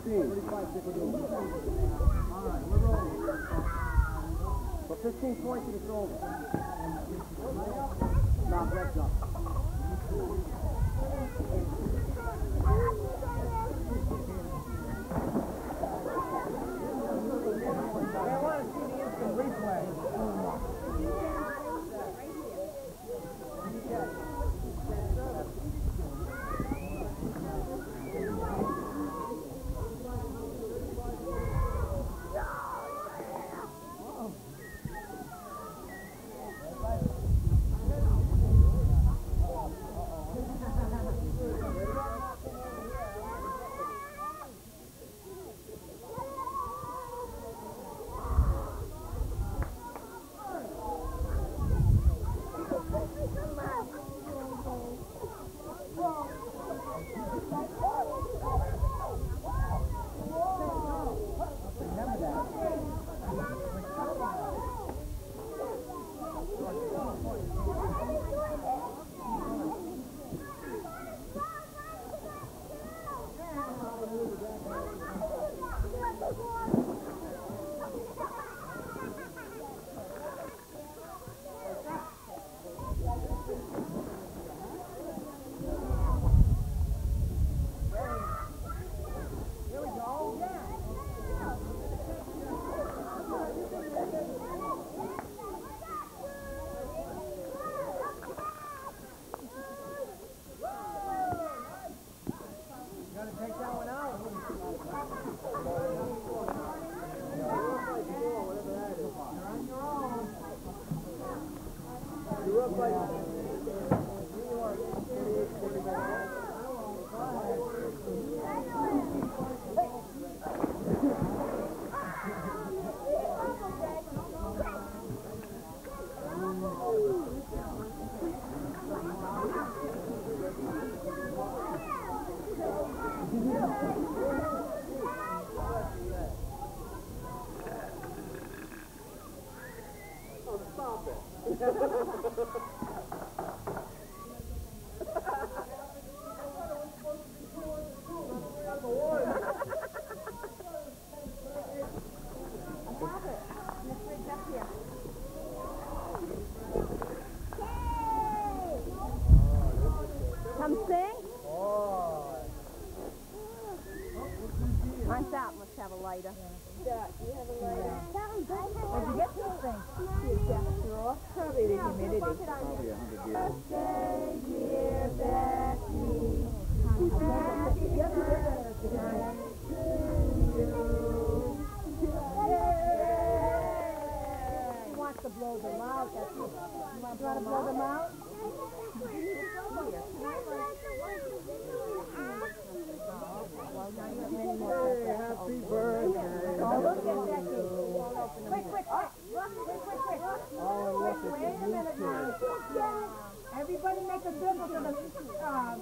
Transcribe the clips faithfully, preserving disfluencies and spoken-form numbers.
fifteen. For fifteen points to the shoulder. Now, Greg's up. They want to see the instant replay. Come sing? Mine's out. Must have a lighter. Yeah, do you have a lighter? Where'd you get this thing? Probably the humidity. Probably a hundred years. Birthday, dear Becky. Happy birthday to you. He wants to blow them out. That's what. You want to blow them out? Happy birthday. Oh, look at Becky. Quick, quick, quick. Look, quick, quick, quick. Oh, look at Wait a minute now. Everybody make a circle so the uh,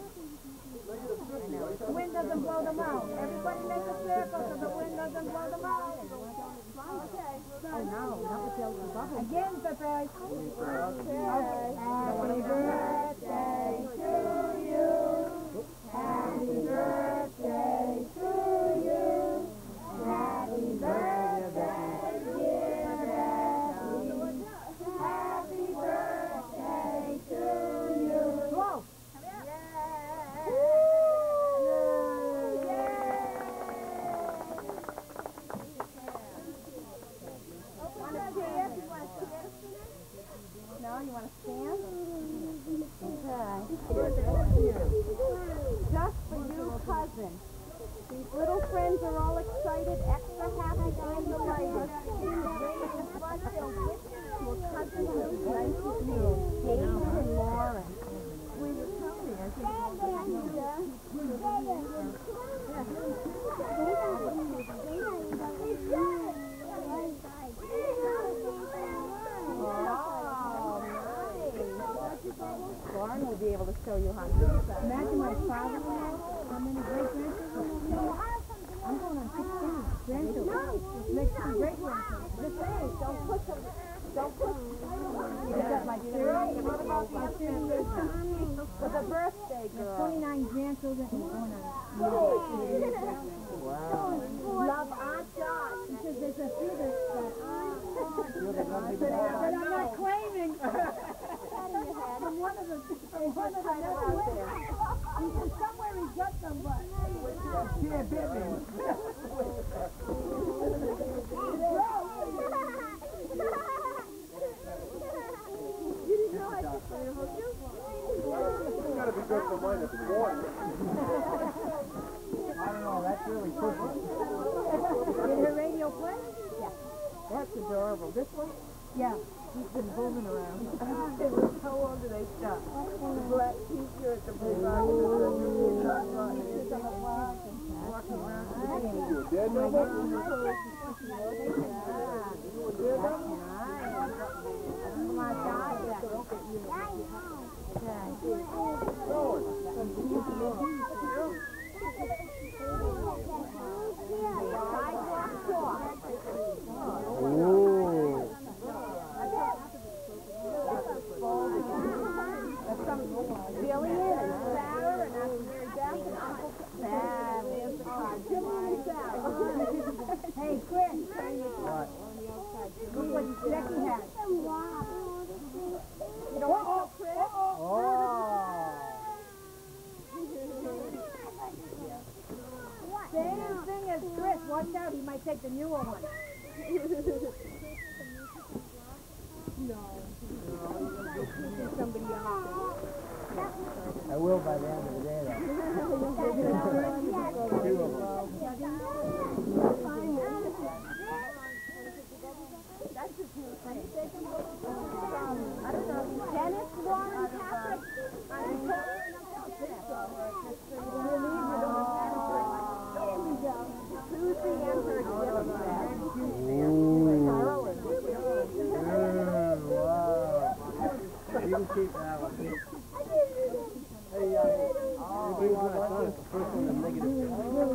wind doesn't blow them out. Everybody make a circle so the wind doesn't blow them out. Okay. Oh, no. Not the tails of bubbles. Again, Pepe. Okay. Happy birthday to you. Happy birthday to you. Happy birthday, dear Becky. Happy birthday to you. Whoa. No, you want to stand? Okay. Just for you, cousin. These little friends are all excited, extra happy, I'm the latest. To a cousin who's nice with me, David and Lauren. Will you tell me? I think Lauren will be able to show you how to do that. Imagine my father-in-law, how many great-grandchildren. I'm going on sixteen grandchildren. Next to great-grandchildren. Just say, don't push them. Don't push them. You got like thirty. What about the thirty for the birthday girl? twenty-nine grandchildren and one on. Wow. I said, I'm not claiming. From one of the, from one of the out there. He said, somewhere he's got some, but She ain't bit me. You didn't know I took the little you? It's got to be good for mine if it's warm. I don't know, that's really pushing. Did her radio play? Yeah. That's adorable. This one? Yeah. He's been booming around. How long do they stop? The black t-shirt, the blue box, the blue top button, walking around. You a dead number? Oh my God. Ooh. Billy and Sarah and Uncle Mary Beth and Uncle Sam. Jimmy and Sarah. Hey, Chris. What? Look what Becky has. You don't want to Chris? Oh. Same thing as Chris. Watch out, he might take the newer one. No. Somebody else. I will by the end of the day, though. Two of them. That's just new thing. I don't know. Dennis, Warren, Catholic. Tuesday and Thursday. You can keep that one. Hey, uh, you want one? The first one, the negative. You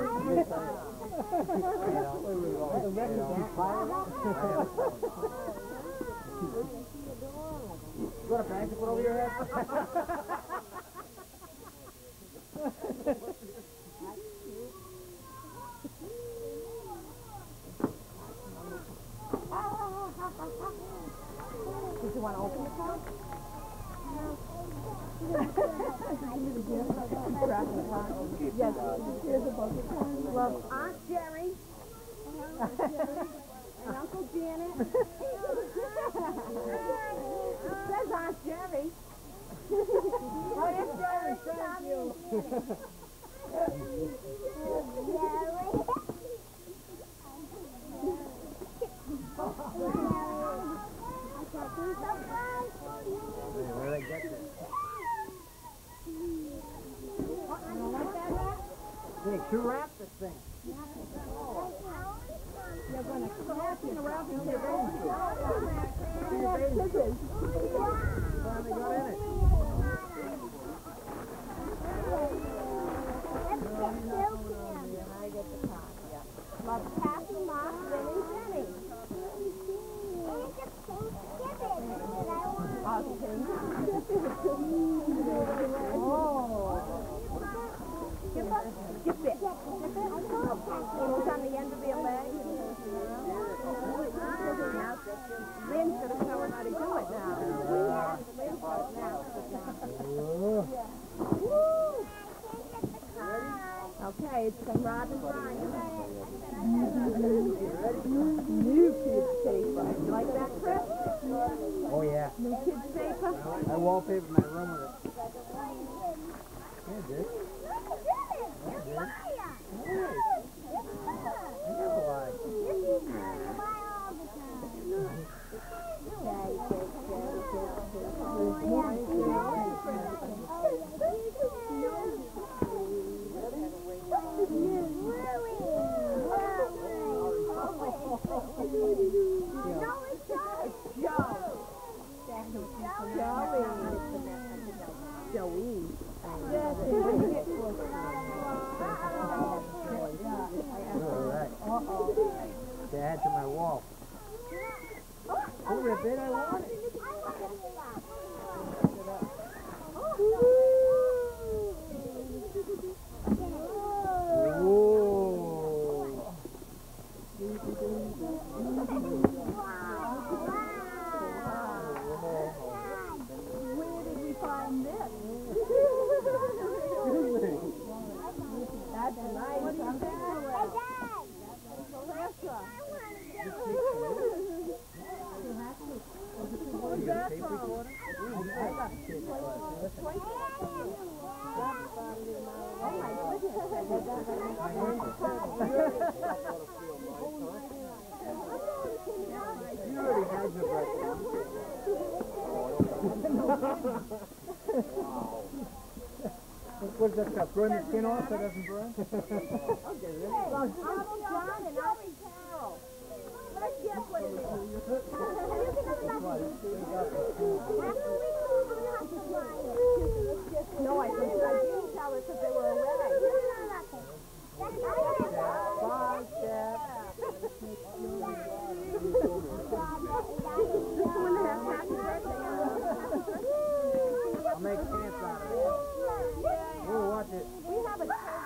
got a bag to put over your head? Did you want to open the car? Yes, here's a bucket. Well, Aunt Jerry and Uncle Janet. It says Aunt Jerry. Oh, yes, Jerry, thank you. Where did I get this? Hey, two wrap this thing. You're going to crack it around in your Finally got in it. I get the car, yeah. Love Kathy, Mark, Lynn, and Jenny. Oh. Skip up. Skip it. Skip it. It was on the end of your leg. Lynn's going to show her how to do it now. Lynn's got it now. Okay, it's from Rob and Ryan. New kids paper. You like that, Chris? Oh, yeah. New kids paper? I wallpapered my room with it. Yeah, dude. Yeah, dude. Nice. I never lied. Joey. All right. They add to my wall. Oh, rip it, I want it. What's that stuff? Burn the skin off so it doesn't burn? Hey, I'm John and I'm Carol. Let's guess what it is. No, I didn't. I didn't tell her because they were away. Bye, Steph. I'll make chance out of it. We'll watch it. We have a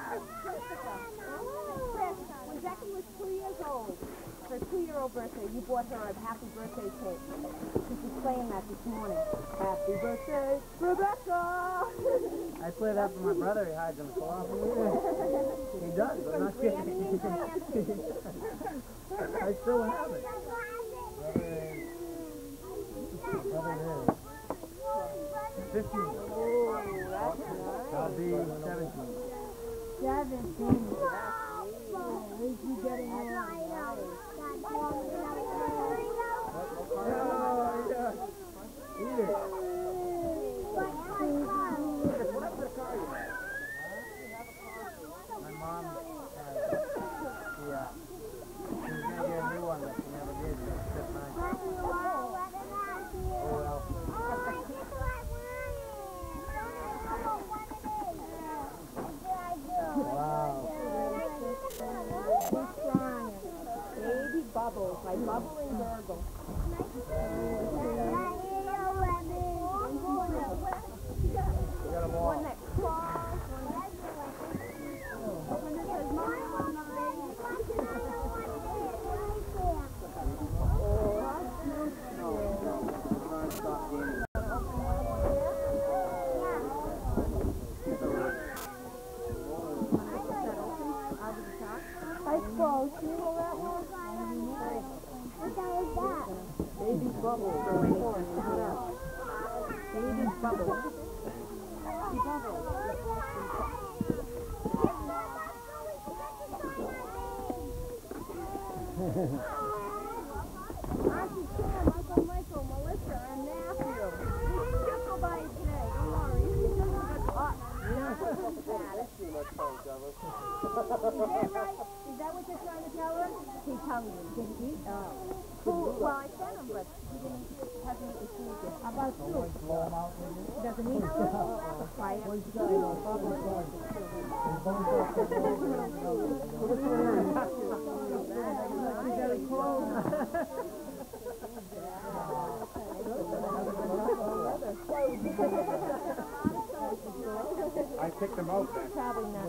when Becky was two years old, her two-year-old birthday, you bought her a happy birthday cake. She was playing that this morning. Happy birthday, Rebecca! I play that for my brother. He hides in the closet. He does, but not kidding. I still have it. Brother is. fifteen. I'll be seventeen. Seventeen. Where's you getting on? Oh, yeah. Eat it. My mom has, yeah. She was going to get a new one, but she never did. It's just mine. Oh, well. Wow. Who's crying? Baby Bubbles, my bubbling gurgle. We got them all. One that crawls, one that when it says mine on the baby. I suppose. Can you hold that one? What was that? Baby Bubbles. Baby Bubbles. Baby Bubbles. Auntie Sam, Uncle Michael, Melissa, and Matthew. Just go by today. Don't worry. He doesn't get hot. That's too much fun, Douglas. Is that right? Is that what you're trying to tell her? He told me. Did he eat? Oh. Cool. Well, I fed him, but he didn't, hasn't eaten food yet. How about soup? He doesn't eat soup? Uh-oh. Try it. He's very cold. I picked them out then. Probably not.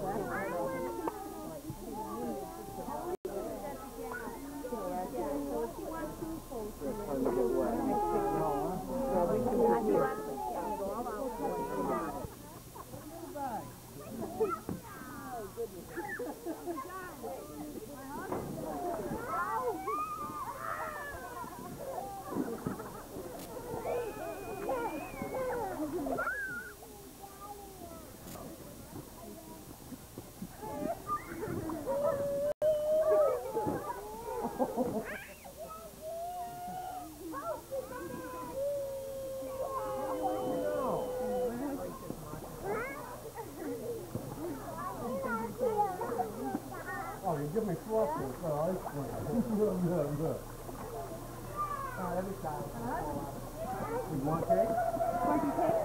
Oh, you give me fluff for ice cream. Good, good, good. All right, every time. You want cake? Want some cake?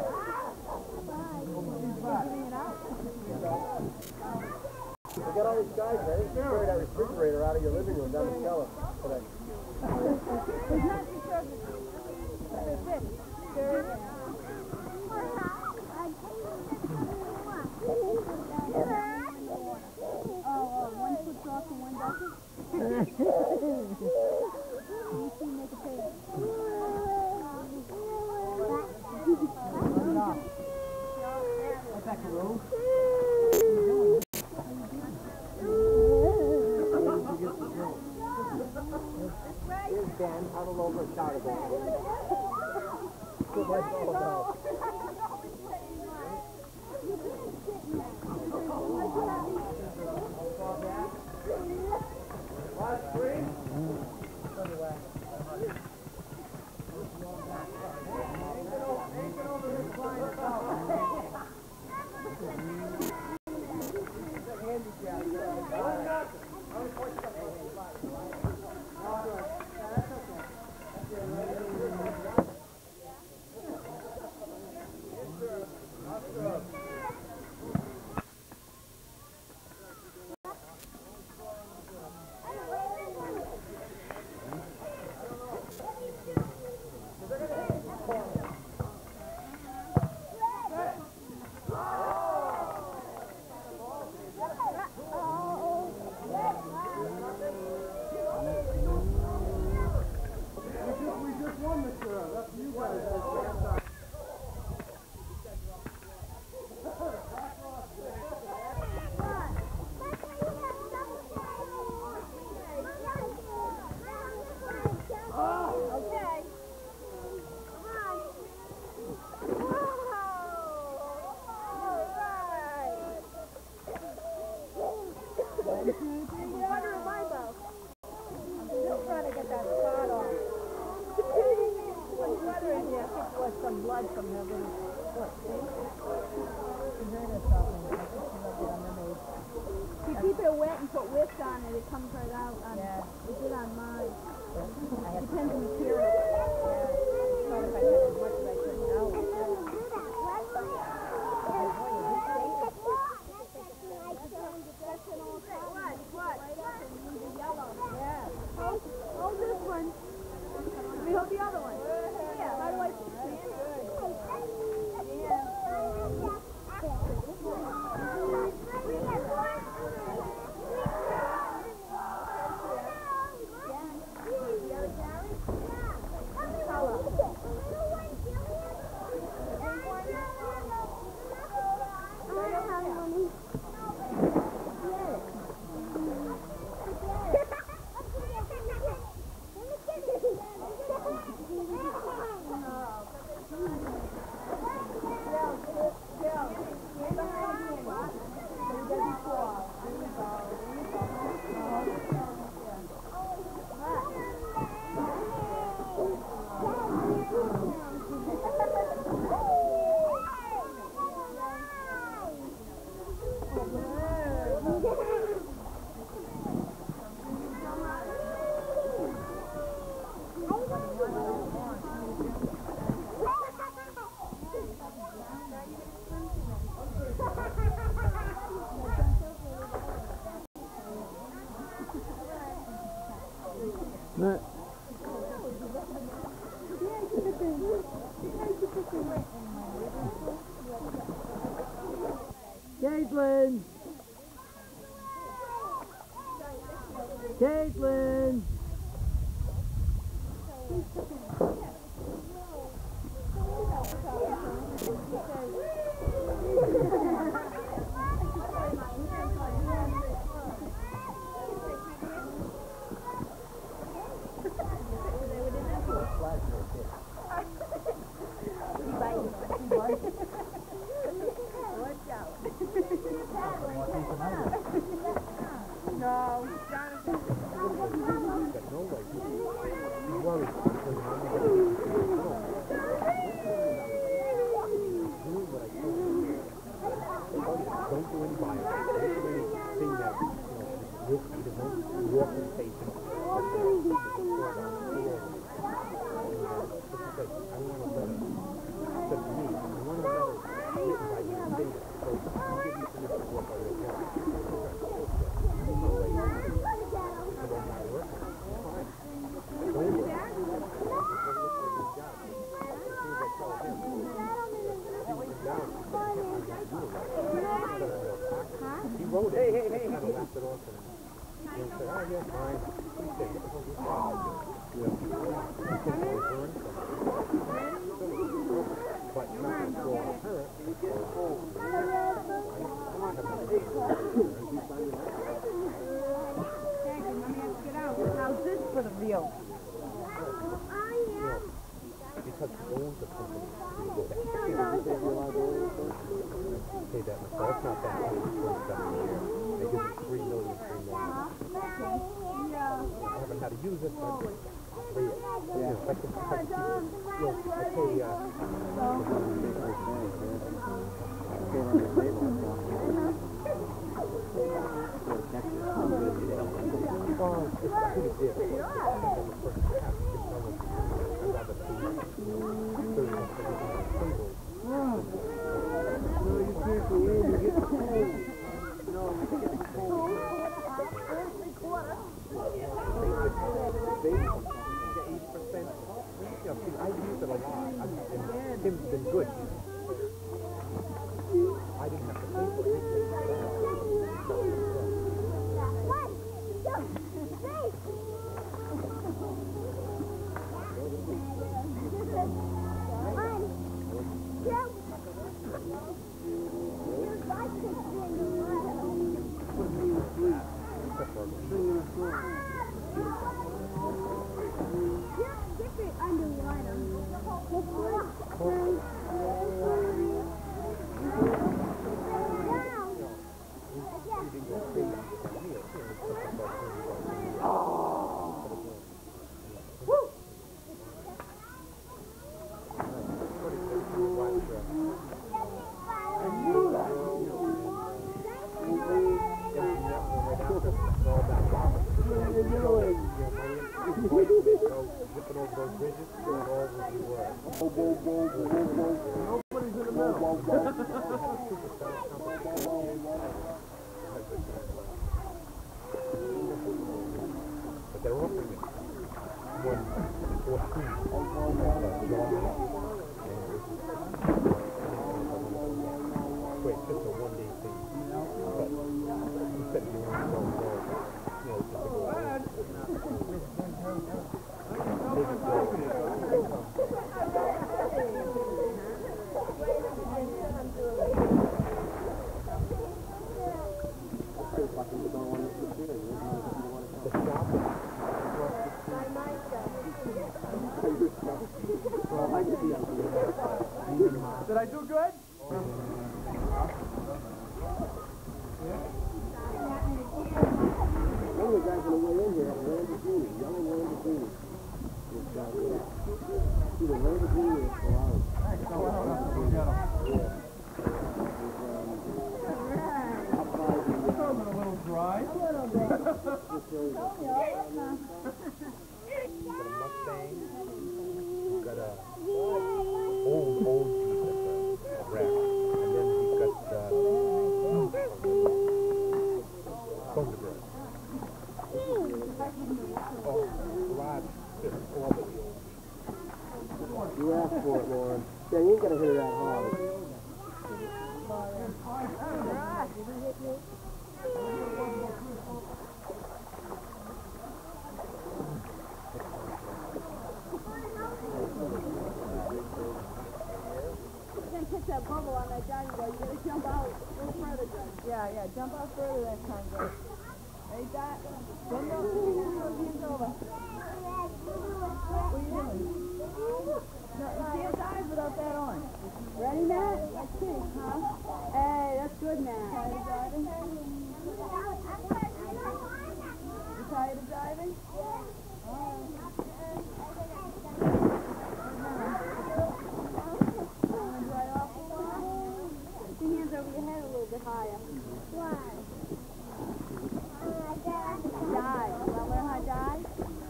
I got all these guys ready. You carry that refrigerator out of your living room down the cellar today. There's nothing to There's this. There's Oh, oh, one puts off and one doesn't? You see, make a face. Rebecca Rose. Here's Ben, out all over what life's all about. Last three? Some blood from her little foot, see? She hurt herself and I think she left it underneath. You keep it wet and put whisk on it, it comes right out. On, Yeah. It did on mine. I had Depends on the material. yeah. Thought if I had as much as I could out. What? What? Yeah. Hold, hold this one. Let me hold the other one. Yeah. How do I stand? No. Caitlin! Caitlin! No, Jonathan. He's worried. Don't do any violence. Don't do anything that, you know, risky. There's no walking patient. I don't want to let her, except me, I want to let her written by you and data. So you give me permission to walk by your car. He wrote it. Hey, hey, hey. Kind of laughed it off and he said, oh, yeah, fine. He said, what the hell is that? Yeah. He said, I was learned something. But not for her. How's this for the view? Because owns the company. You go back. Pay that much. That's not that much. twenty-seven a year. They give me three million, three million. I haven't had to use it, but pay it. Yeah. I can, I can keep it. You know, I pay, uh, oh, it's a pretty deal. I've used it a lot. I've, and Tim's been good. I didn't have to pay for it. But they're offering it one fourteen. Wait, just a one day thing. But instead of you want to go, you know, just to go out. Did I do good? One of the guys on the way in here had a Lamborghini, yellow Lamborghini. See, the Lamborghini is Ferrari. Thanks, so I don't have to get him. Yeah. It's a little dry. A little bit. Got a Mustang. Got a old, old Jeep that's a wreck. And then he's got uh, Thunderbird. Oh, garage fits all the wheels. You asked for it, Lauren. Yeah, you ain't got to hit it that hard. Catch that bubble on that diving board. You gotta jump out a little further, Greg. Yeah, yeah, jump out further that time, Greg. Hey, Dad. Jump out further. Hands over. What are you doing? No, you can't dive without that on. Ready, Matt? Let's see, huh? Hey, that's good, Matt. Tired of diving? You tired of diving? Put your hands over your head a little bit higher. Why? Dive. You want to learn how to dive?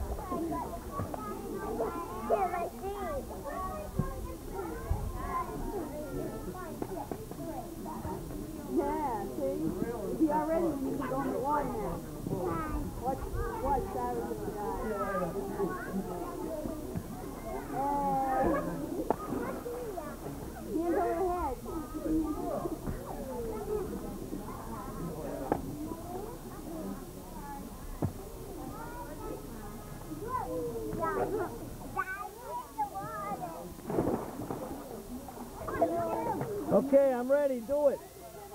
Yeah, see? If you are ready, you need to go in the water now. Watch, watch Sarah do the dive. Hey. Hands over your head. Okay, I'm ready. Do it.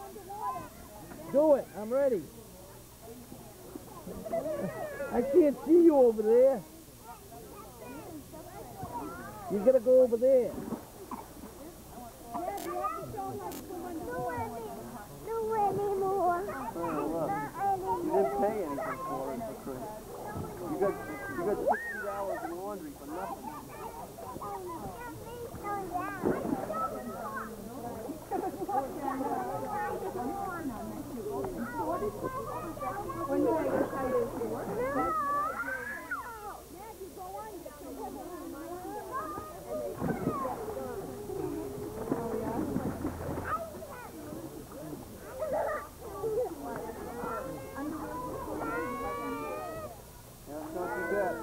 Do it. I'm ready. I can't see you over there. You gotta go over there. You didn't pay anything for it, for Chris. You got, you got sixty dollars in laundry for nothing. That's not too bad.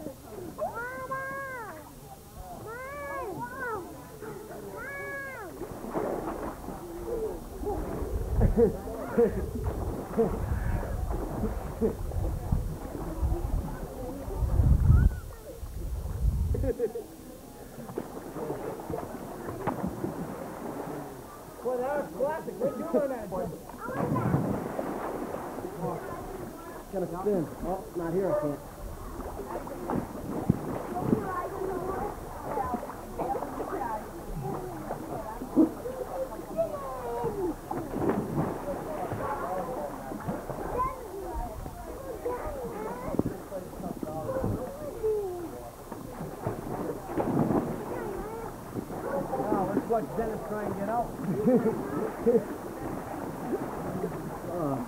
Well, that was classic. Where'd you learn that? Gotta spin. Oh, not here, I can't. Oh, let's watch Dennis try and get out. Uh,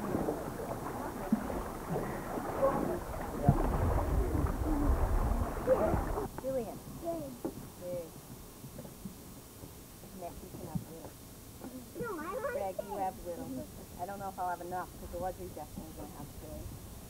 Julian. Big. Next you can have little. Greg, you have little. I don't know if I'll have enough because Audrey's definitely going to have big.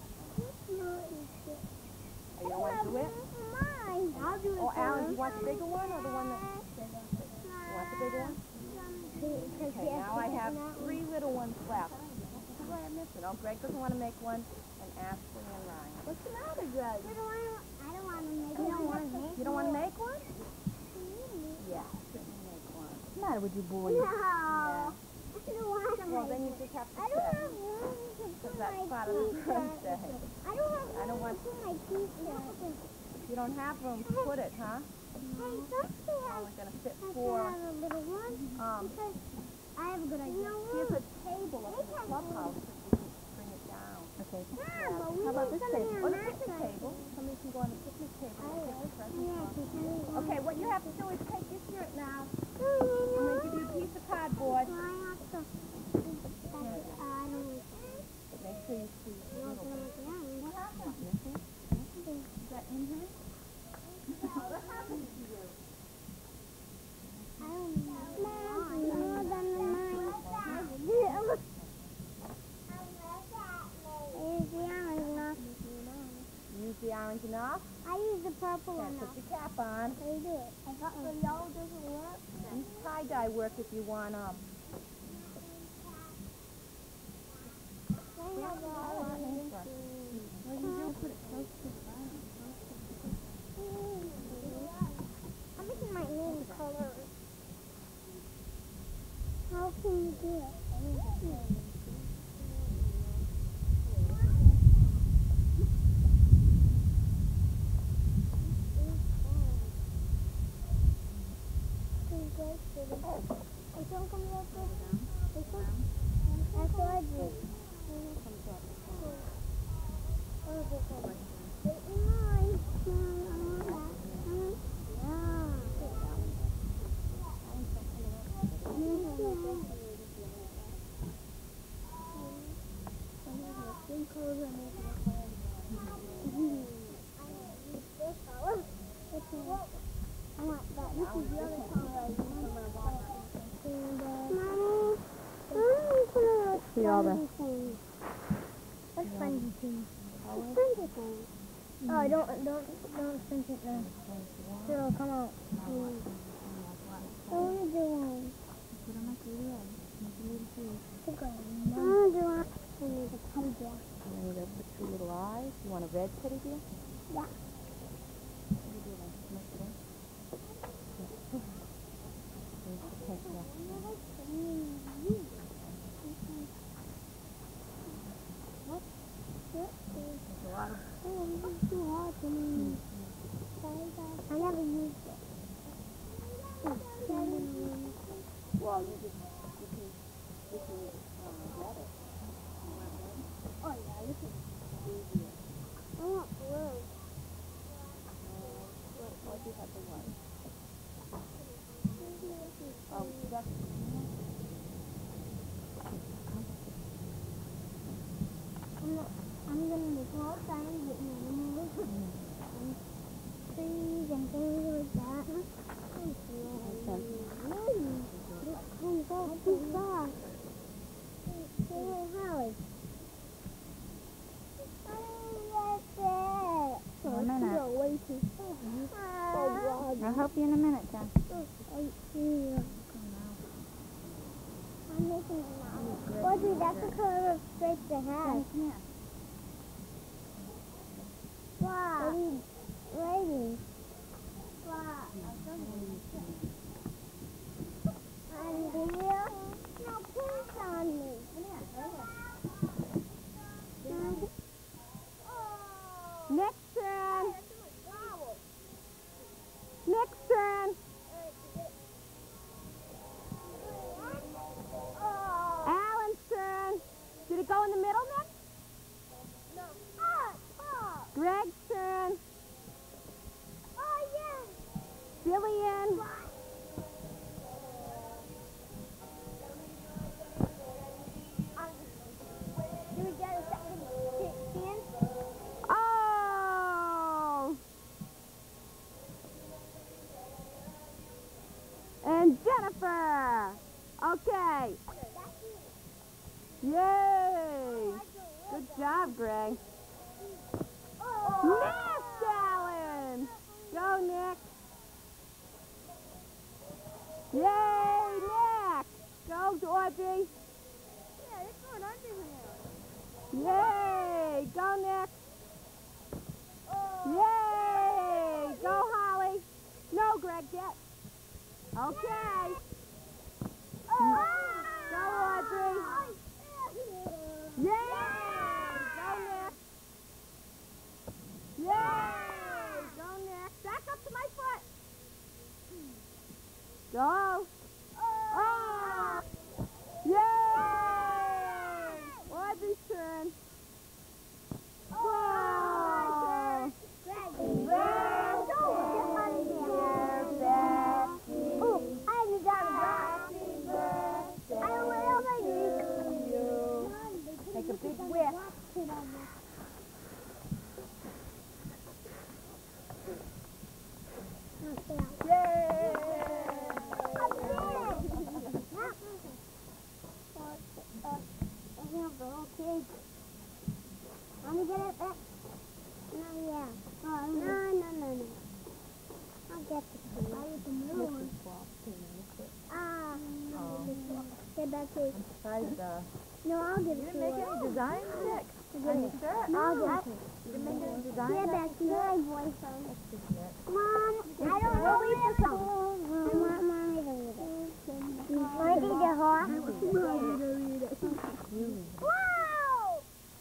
Are you don't want to do it? I'll do it. Oh, Alan, do you want the bigger one or the one that... You want the bigger one? Okay, now I have three little ones left. Who do I have missing? Oh, Greg doesn't want to make one, and Ashley and Ryan. What's the matter, Greg? I don't want to make You don't want to make, you don't want to make one? one. Yeah, certainly make one. What's the matter with you boys? No. Yeah. I don't want to Well, make then you one. just have to I don't check. have room to put Because that's my part of the t-shirt. birthday. I don't have room I don't want- to put my t-shirt. You don't have room to put it, huh? Hey, don't you Oh, have we're going to fit I four. have a little one? Um, Because I have a good idea. Here's a table up in the clubhouse if we can bring it down. Okay. Yeah, but we How about need this something table? on Or the that picnic side. table. Somebody can go on the picnic table and take the presents Yeah, off. because Okay, what you have to do is take your shirt now. I I'm going to give you a piece of cardboard. I have to. I don't know. Make sure you see a little bit. What happened? Missing? Is that in here? What happened to you? I don't know. More than mine. Is the orange enough? Use the orange enough. I use the purple Okay, enough. put your cap on. How do you do it? I thought the yellow doesn't work. Use tie-dye work if you want um. I have all of them. What do you do? Put it close to the bottom. I'm making my name color. How can you do it? I don't come up with this one. That's what I do. Oh, this one. Nice. I want that. This is the other color I use for my water. Mommy, Mommy, See all the... Let's spongy things. Spongy things. Oh, don't, don't, don't pinch it now. It'll come out. Mm. I want to do one. Put on my video. Make a little face. I want to do one. I need a teddy bear. You need the two little eyes. You want a red teddy bear? Yeah. What do you do then? Make it in. Here's the pink one. There's a lot of... Oh, it's too hard for me. I never used it. Well, you just, you can, you can, uh, get it. Oh, yeah, this is easier. I want blue. What, what do you have to what? Oh, that's... I'm, not, I'm gonna go outside and get animals and trees and things like that. I'm so too far. Hey, Holly. One minute. You're way too far. Oh, God. I'll help you in a minute, Jen. I see. I'm making it now. Audrey, that's the color of stripes they have. Yeah. Wow. What are you writing? Wow. And here? No, pink on me. Next turn. Next turn. Alan's turn. Did it go in the middle then? No. Oh, oh. Greg's turn. Oh, yeah. Jillian. Do we get a second chance? Oh! And Jennifer. Okay. Yay! Good job, Greg. Missed, Alan! Go, Nick. Yay, Nick! Go, Audrey. Yeah, it's going under here. Yay! Go, Nick. Yay! Go, Holly. No, Greg, get. Okay. Go, Audrey. Yay! Go, Nick. Yay! Go, Nick. Back up to my foot. Go. Oh! Yay! Audrey's turn. Oh! Oh, I haven't got a brush. I don't know what I Take a big whiff. Yay! Okay. Let me get it back. No, yeah. Oh, no, no, no, no. I'll get the key. I'll get the middle one. Ah. Get back here. Tried the... No, I'll give it to her. You didn't make any designs, Nick? On your shirt? I'll give it to You didn't make any designs? Get back to my boyfriend. That's just Nick. Mom, I don't know where to go. I want mommy to read it. Want to read the horse? Mommy to read it. Wow!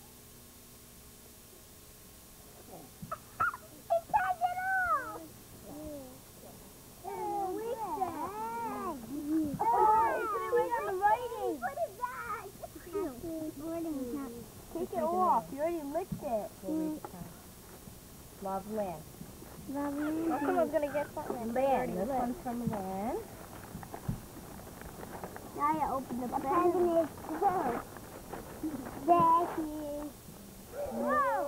He turned it off! Oh, we said. Oh, put it right on the writing. Put it back. Take it off. You already licked it. We'll read it down. Love, Lynn. Lovely. Someone's going to get something. Lynn. This one's from Lynn. Now you open the present is closed. Becky. Whoa!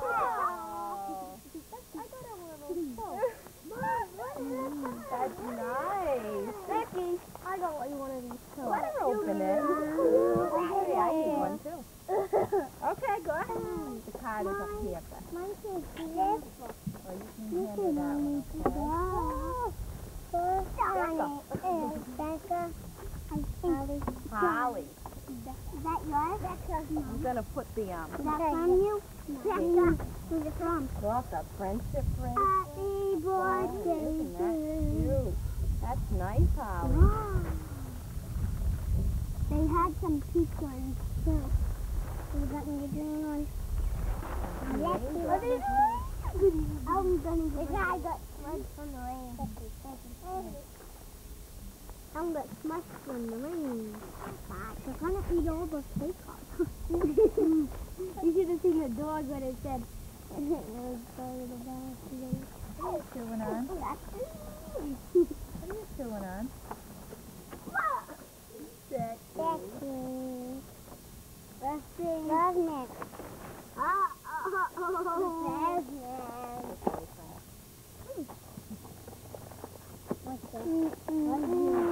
I got a little soap. Mom, what is this? That's nice. Becky, I got you one of these too. Let her open it. Hey, I need one too. Okay, go ahead. The card is up here. But Mine says this. or you can hand it out. First on it is Becca and Holly. Holly. Is that yours? Becca. I'm going to put the, um, Is that from you? Becca. Who's it from? off the friendship ring. Happy birthday Isn't to that you. cute? That's nice, Holly. Wow. They had some peach ones too. You got me a green one. Yes, you What are. I'm gonna get. I got one from the rain. How tongue got smushed from the rain. They're gonna eat all the cake off. You should have seen the dog when it said, it was part of the bath. What are you chewing on? What are you chewing on? Becky. Becky. Lovnet. Oh, oh, oh, oh. Lovnet. What's that? What's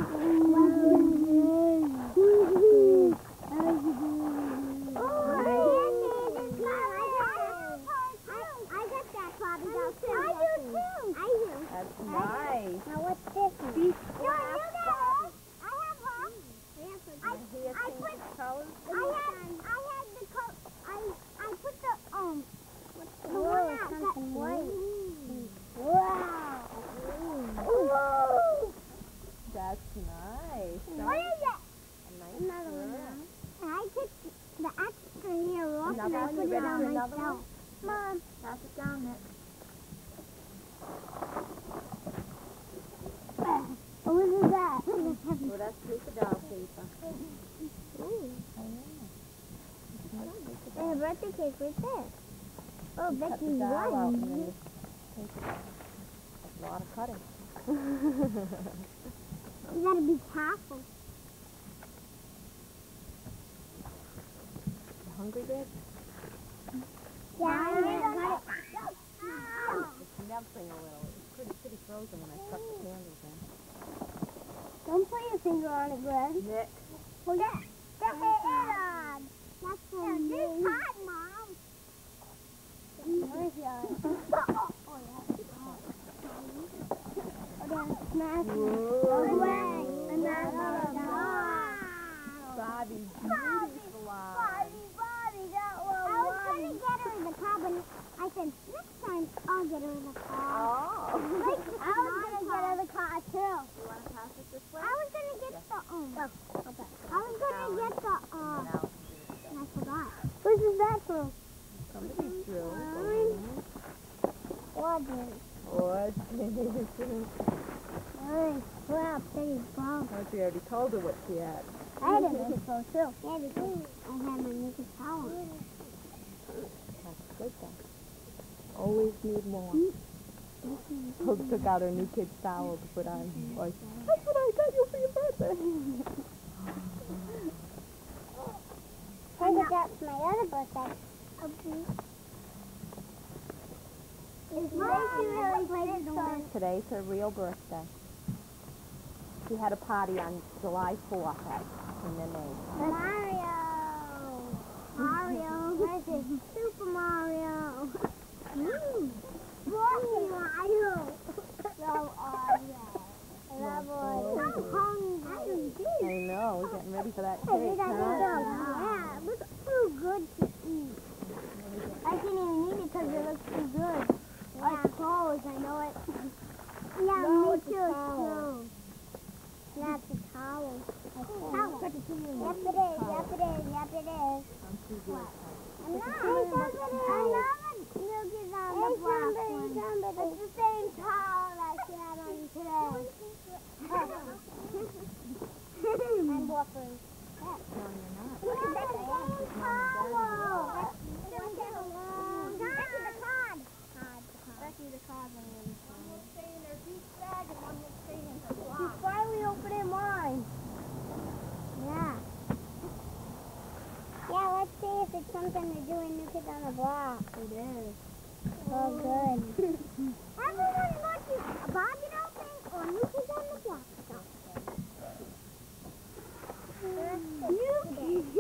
That's nice. Now what's this one? Beach No, you glass know. bottle. I have her. I, I put, colors. I had, I had the co- I, I put the, um, what's the one that, something white. Wow. Ooh. That's nice. What is it? A nice Another one shirt. now. And I took the extra hair off and Another I one? put You it ready on for another myself. one? Mom. Pass it down, Nick. What is that? Oh, that's paper doll paper. Ooh. And a birthday cake right there. Oh, Cut the Becky's doll out and one. then you take it out. That's a lot of cutting. You gotta be careful. You hungry, Gregg? Yeah, I got it. It's melting a little. It's pretty, pretty frozen when I stuck the candles in. Don't put your finger on it, Gregg. Nick. Well, yeah. Get it on. That's for me. This hot, Mom. Where's yours? Oh, yeah. Oh, yeah. Smash it. Whoa. Away. And that's all. Bobby's Bobby, beautiful eyes. Bobby, Bobby, that one. I was going to get her in the car, but I said, next time I'll get her in the car. Oh. Like, I was going to get her in the car, too. You want to pass it this way? I was going to get the, um, I was going to get the, uh, and I forgot. Where's is that from? Somebody's drew. Ordinary. What? Nice. Wow, pretty ball. Oh, she already told her what she had. I had a naked phone, too. Yeah, because I had my naked towel. That's good, then. Always need more. Hope took out her new kid's towel to put on. Like, that's what I got you for your birthday. I think that's my other birthday. Okay. It's really great to one. Today's her real birthday. She had a party on July fourth at in the name. Mario. Mario. Where's it? Super Mario. Mmm. Super Mario. So Mario. I love it. I'm hungry. I know, we're getting ready for that Hey, cake, we got huh? to go. Yeah, it looks too good to eat. I can't even eat it because it looks too good. Yeah. It's closed, I know it. Yeah, No, me it's a too, towel. it's closed. Yeah, it's a towel. A towel. Yep, it is, yep, it is, yep, it is. I'm too good. I'm not. I love it. I love it. Milk is on the black one. It's the same towel that she had on today. I'm buffering. No, you're not. Look at that same towel. Don't get along. Becky the cod. Becky the cod. One will stay in her beach bag and one will stay in her block. She's finally opening mine. Yeah. Yeah, let's see if it's something to do in New Kids on the Block. It is. Oh, good. Everyone wants to Bobby doll thing or New Kids on the Block stuff. New Kids.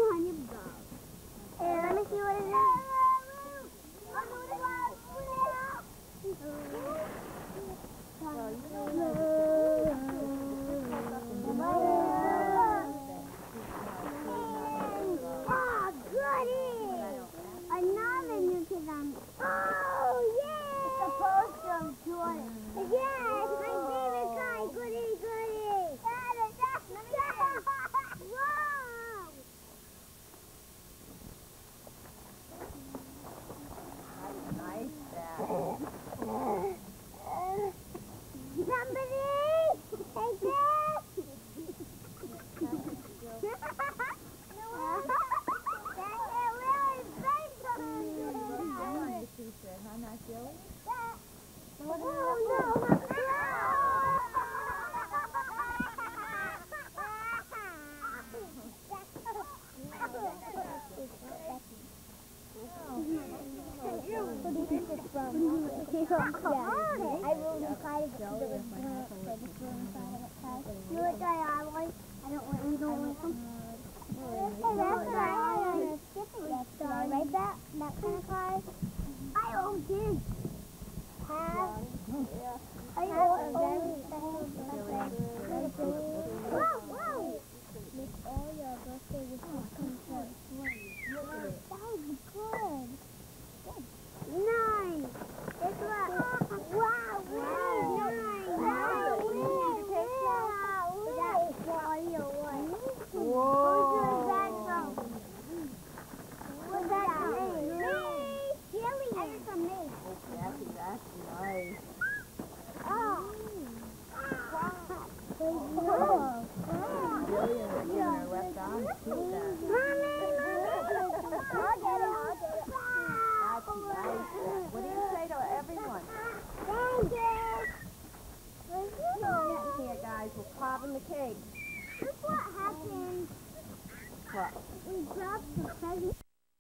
Yeah, I rode inside of it because it was blank, so I just rode inside of it. You know what guy I like? I don't like, we don't like them. Hey, that's what I had on a skipping yesterday, right? That, that kind of car. I own his. Have. I own very special birthday. Whoa, whoa! Make all your birthday wishes come true. That was good. Nice. It's what? Wow, wow, nice. Wow, wow, is that Wally or what? Whoa. Who's that from? What's that from? Me. Chili. That is from me. Becky, that's nice. Oh. Wow. Oh. Jillian is giving her left arm to keep that. Mommy, mommy. I'll get it, I'll get it. That's nice. What do you say to everyone? Thank you. Getting here, guys. We're popping the cake. Look what happened. What? We dropped the present.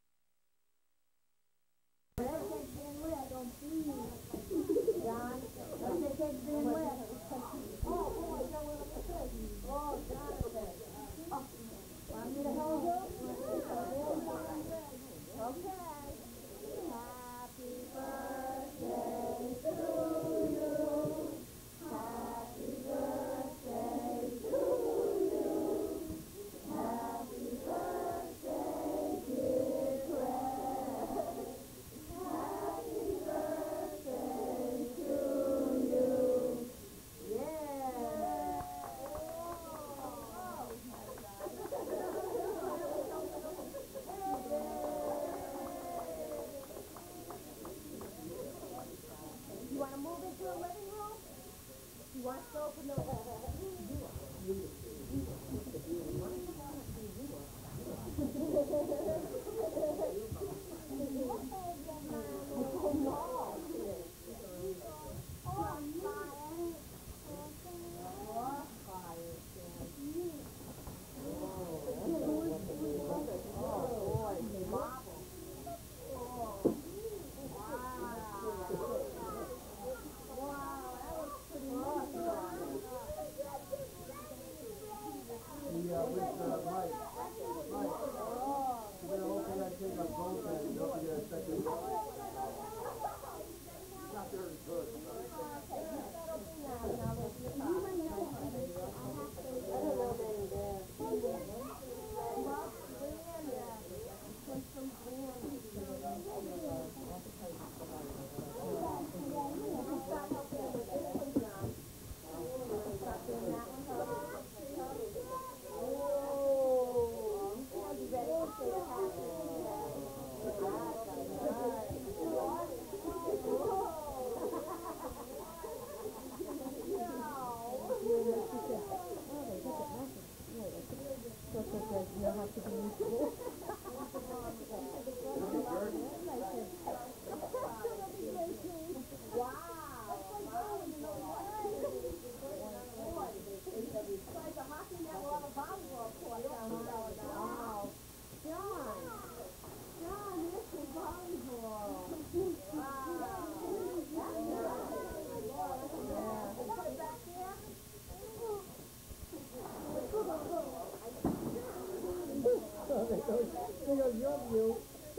There goes your view.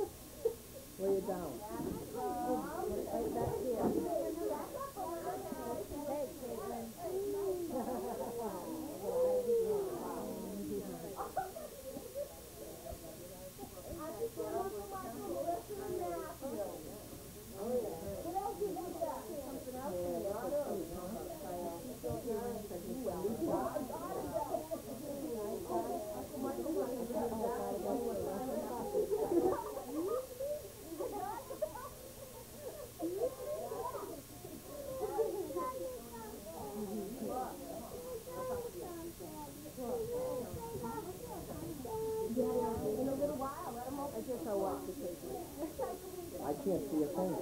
Lay it down. Right back here. Hey, Caitlin. I can't see a thing.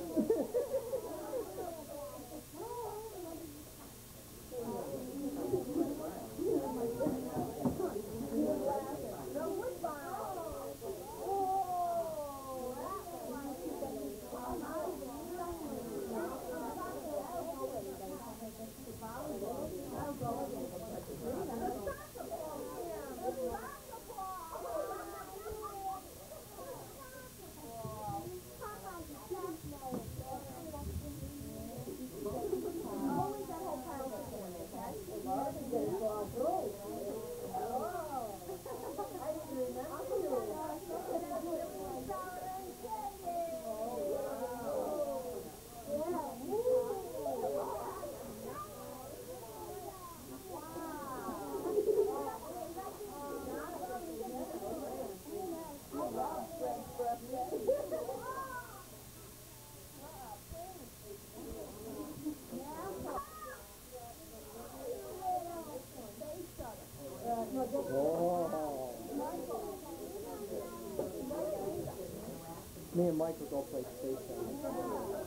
Oh. Me and Mike will go play space time.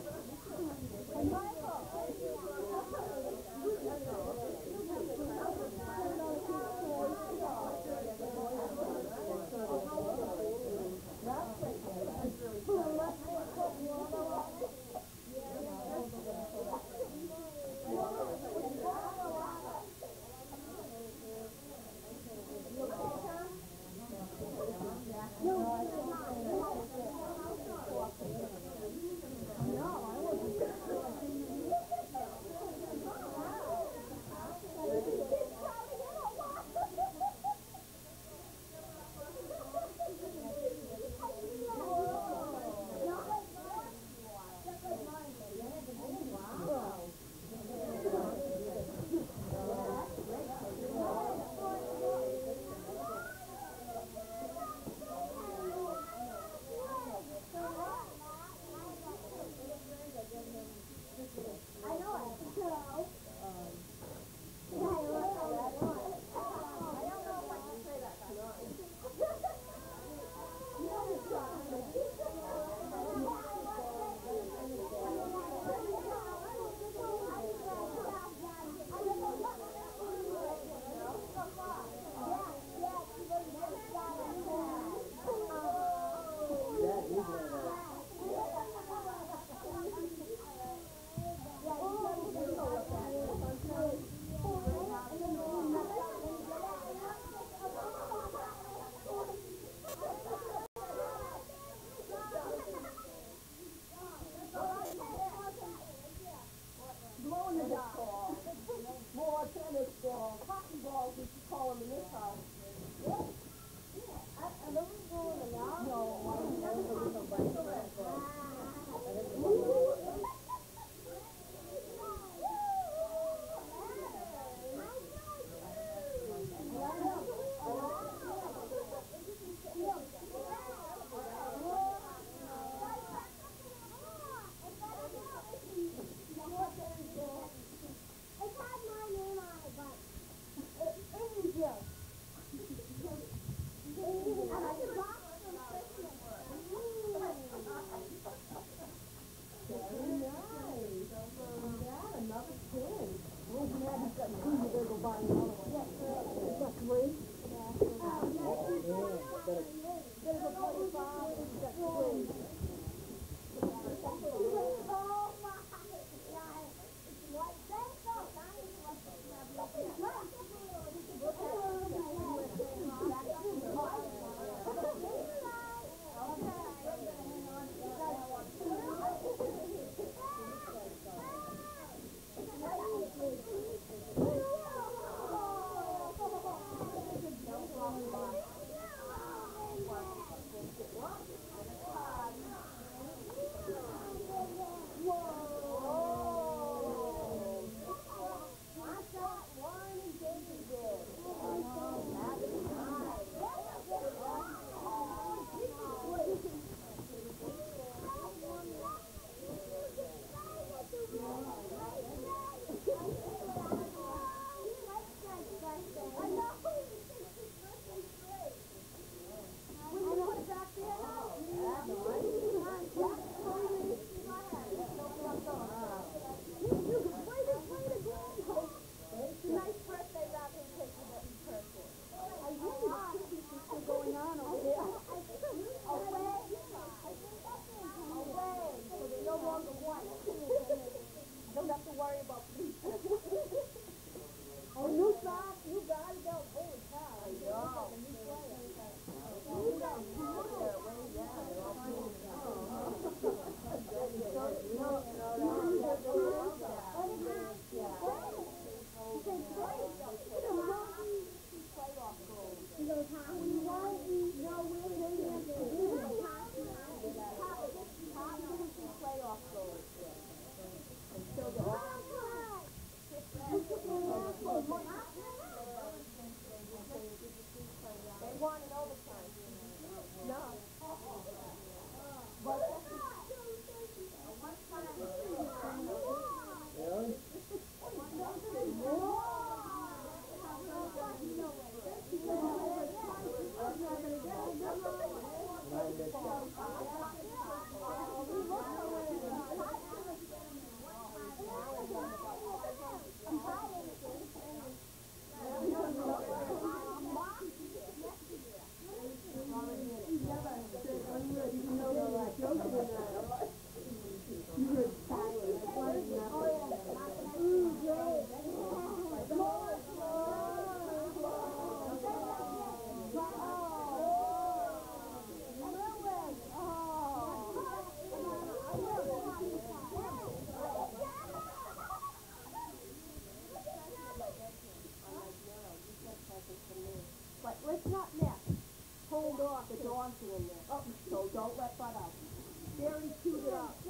let's not nest. Hold off, the dogs are in there. Oh, so don't let Bud out. Very cute it up.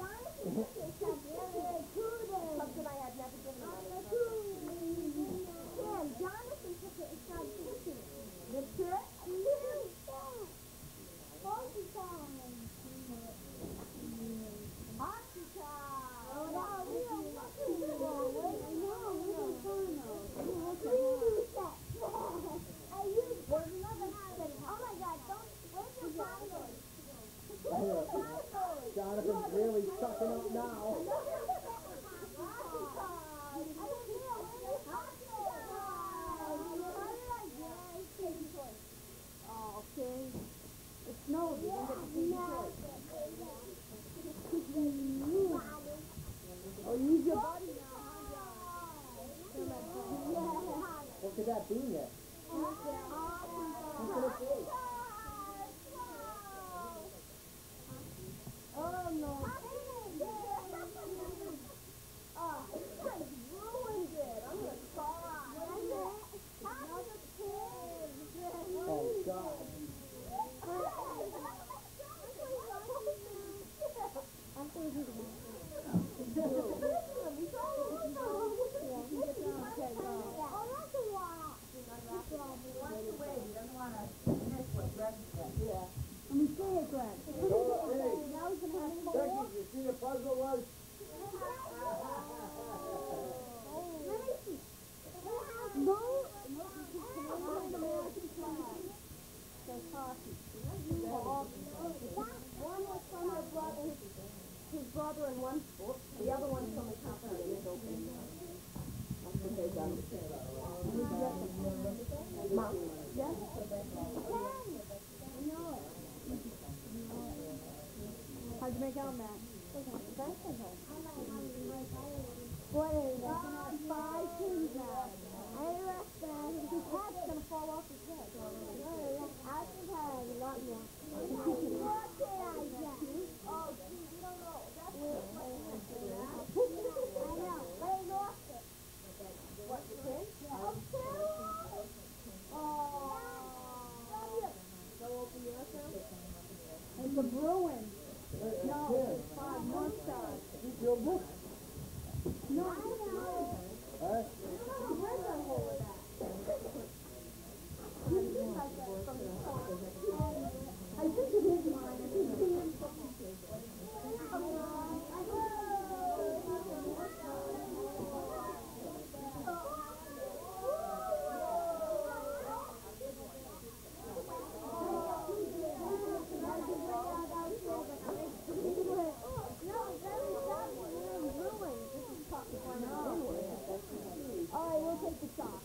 Something I had never given him. Yeah, Jonathan took it and started kissing it. That's it? Hockey time. Hockey time. Oh, no, we don't want to do that. I know, we don't want to. I used there's another habit. Oh my God, don't, where's your bottle? Jonathan's really sucking up now. Oh, okay. It snowed. You didn't get to see the toy. Oh, use your body now, huh? What could that be yet? What could it be? Oh, no. Oh, you guys ruined it. I'm going to cry. Oh, God. Let me see it, Gregg. Now he's gonna have to Becky, you see the puzzle was? No, no, American flag. There's hockey. One was from her brother, his, his brother, and one, the other one's from the company. That's what they've done. Mom? Yes? How'd you make out, Matt? What is it? Five pins, Matt. I left that. His hat's gonna fall off his head. I should have a lot more. What did I get? Oh, gee, we don't know. That's what I know, but I lost it. What, the pin? Oh, Go open your account? It's a Bruin. No, it's five North Stars. Your book. No, I know. Huh? Where's that hole in that? You think I get it from the top? I think it is mine. I think it's in All right, we'll take the shot.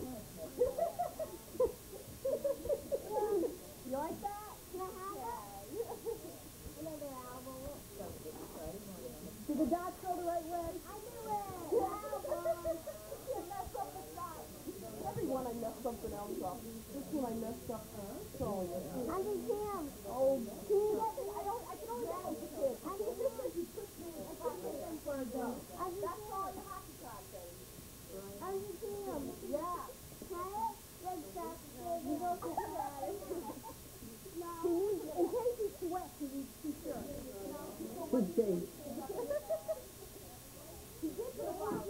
You like that? Can I have it? Another album. Did the dots go the right way? I knew it. You messed up the shot. Every one I messed something else up. This one I messed up. So, I can see him. oh, dude, I don't. I can only get one for kids. I can see him. If I get them for a dog. I can That's see all him. your hockey card thing. I can see him. Yeah. Try it. Like that. You don't get that. He needs, in case he sweats, he needs two shirts. Okay. He gets to the bottom.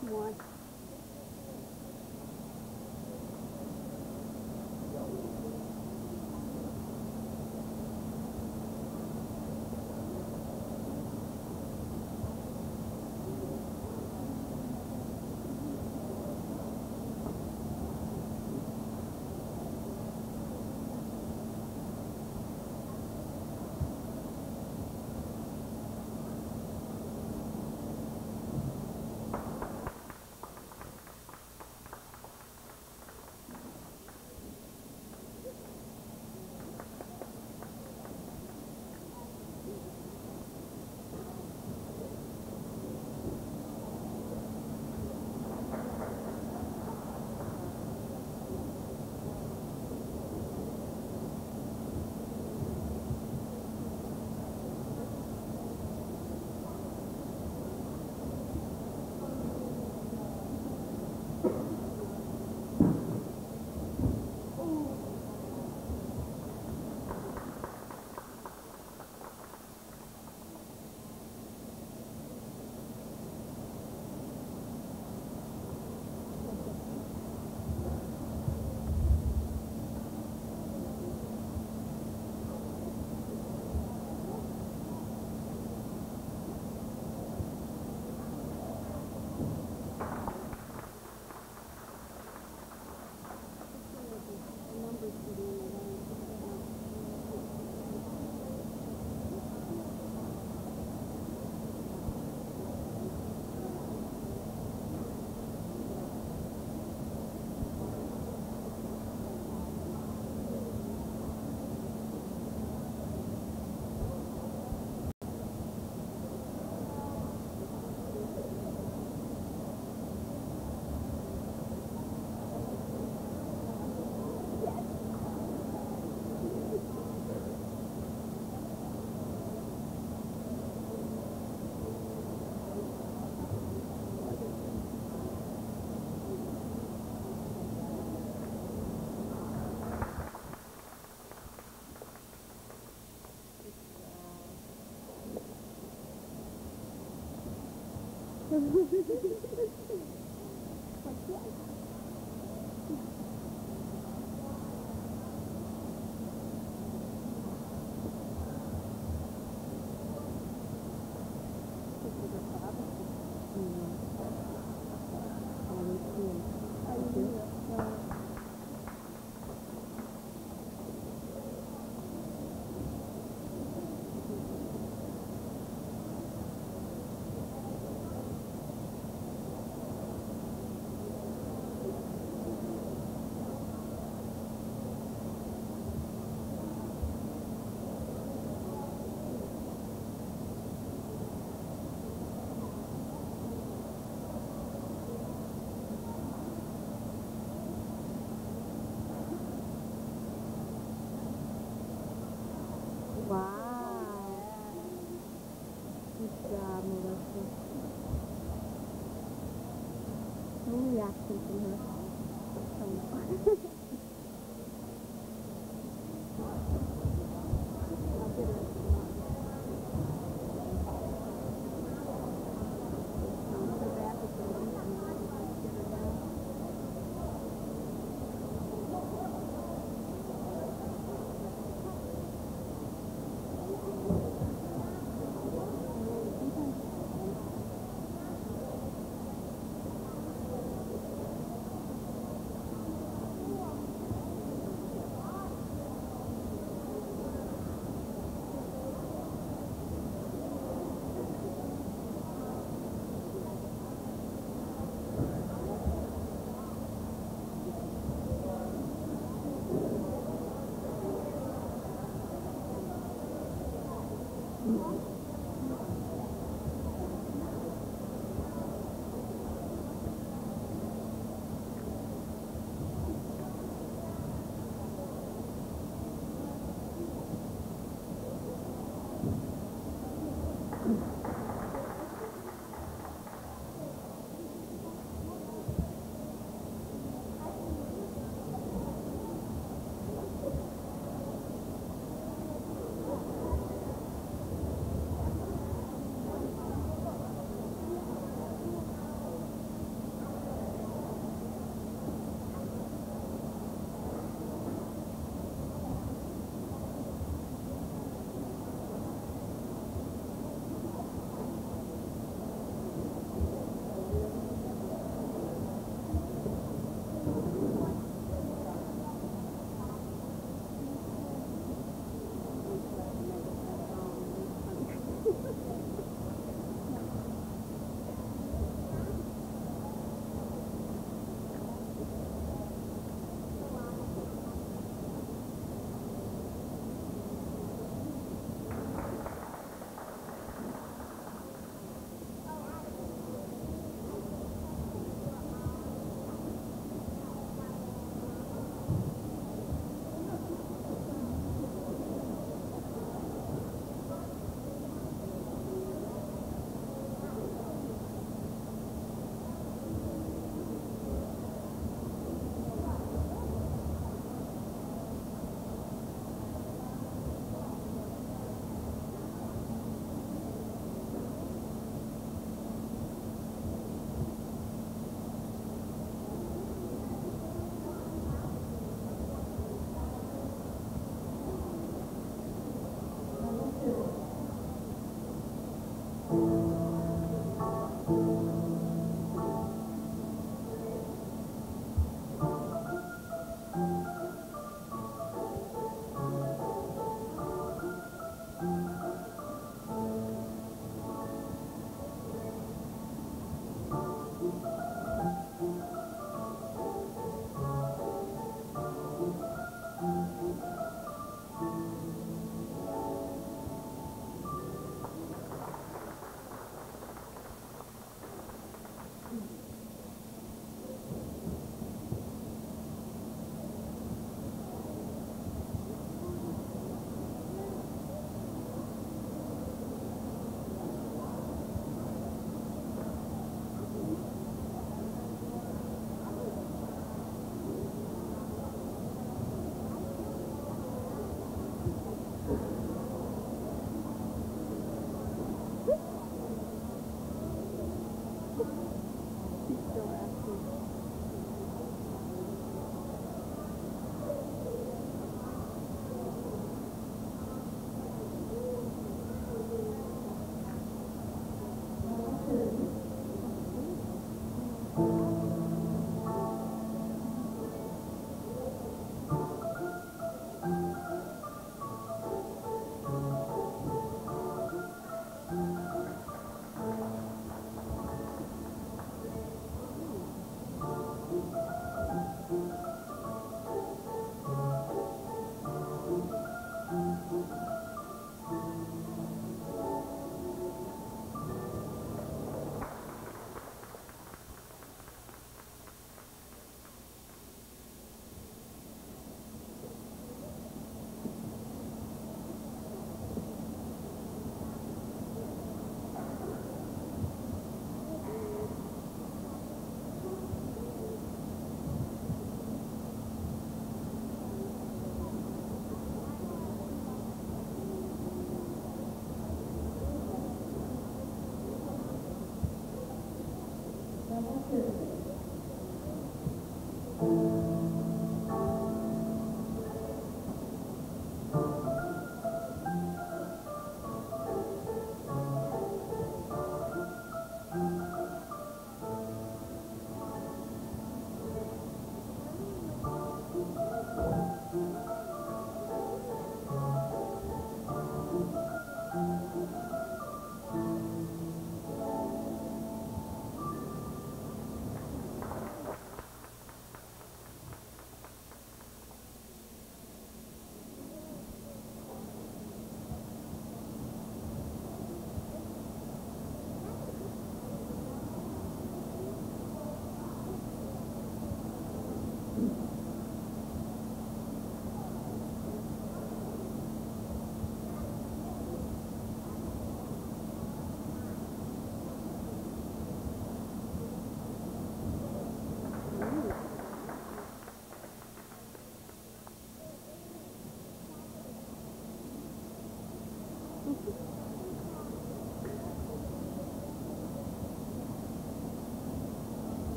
One.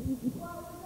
Well,